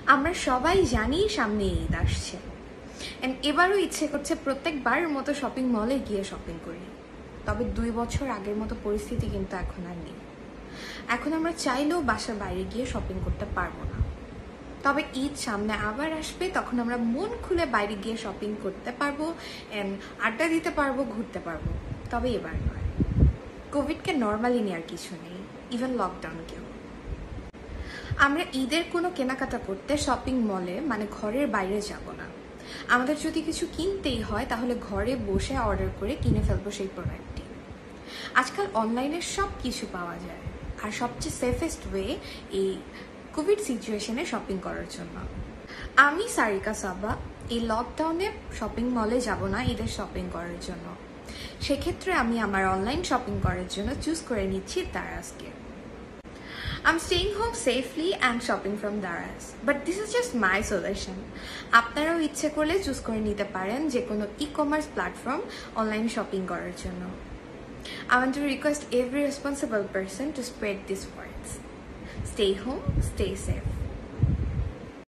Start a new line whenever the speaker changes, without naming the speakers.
আমরা সবাই জানি সামনে ঈদ আসছে, এন্ড এবারও ইচ্ছে করছে প্রত্যেকবারের মতো শপিং মলে গিয়ে শপিং করি। তবে 2 বছর আগের মতো পরিস্থিতি কিন্তু এখন আর নেই। এখন আমরা চাইলেও বাসার বাইরে গিয়ে শপিং করতে পারবো না। তবে ঈদ সামনে আবার আসবে, তখন আমরা মন খুলে বাইরে গিয়ে শপিং করতে পারবো, এন্ড আড্ডা দিতে পারবো, ঘুরতে পারবো। তবে এবার নয়, কোভিডকে নর্মালি নেওয়ার কিছু নেই, ইভেন লকডাউনকেও। আমরা ঈদের কোনো কেনাকাটা করতে শপিং মলে মানে ঘরের বাইরে যাব না। আমাদের যদি কিছু কিনতেই হয় তাহলে ঘরে বসে অর্ডার করে কিনে ফেলবো সেই প্রোডাক্টটি। আজকাল অনলাইনে সব কিছু পাওয়া যায়, আর সবচেয়ে সেফেস্ট ওয়ে এই কোভিড সিচুয়েশনে শপিং করার জন্য। আমি সারিকা সাবা এই লকডাউনে শপিং মলে যাব না ঈদের শপিং করার জন্য। সেক্ষেত্রে আমি আমার অনলাইন শপিং করার জন্য চুজ করে নিচ্ছি দারাজকে। I'm staying home safely and shopping from Daraz. But this is just my solution. আপনারাও ইচ্ছে করলে চুজ করে নিতে পারেন যে কোনো ই-কমার্স প্ল্যাটফর্ম অনলাইন শপিং করার জন্য। I want to request every responsible person to spread these words. Stay home, stay safe.